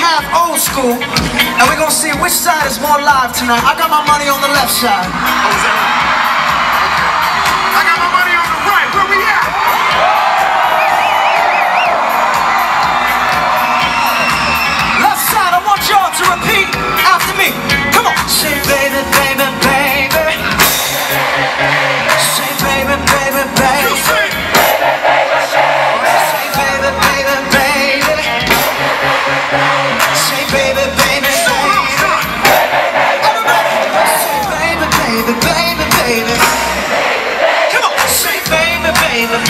half old school, and we're gonna see which side is more live tonight. I got my money on the left side. I got my money on the right. Where we at? Left side, I want y'all to repeat after me. Come on. Say baby, baby, baby. Say baby, baby, baby. You say. Say baby, baby, baby. Say baby, baby, baby. Say baby, baby, baby, baby. Come on. Say baby, baby,